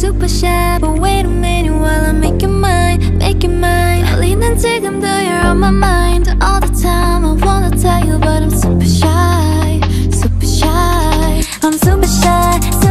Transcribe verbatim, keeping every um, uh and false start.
super shy, but wait a minute while I make you mine, make you mine. 떨리는 지금도 you're on my mind all the time. I wanna tell you but I'm super shy, super shy. I'm super shy.